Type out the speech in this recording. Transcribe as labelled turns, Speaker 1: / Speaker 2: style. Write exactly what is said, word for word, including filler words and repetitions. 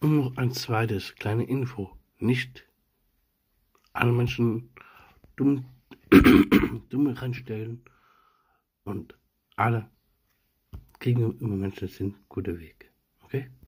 Speaker 1: Und noch ein zweites kleine Info. Nicht alle Menschen dumm, dumme reinstellen und alle gegenüber Menschen sind guter Weg. Okay?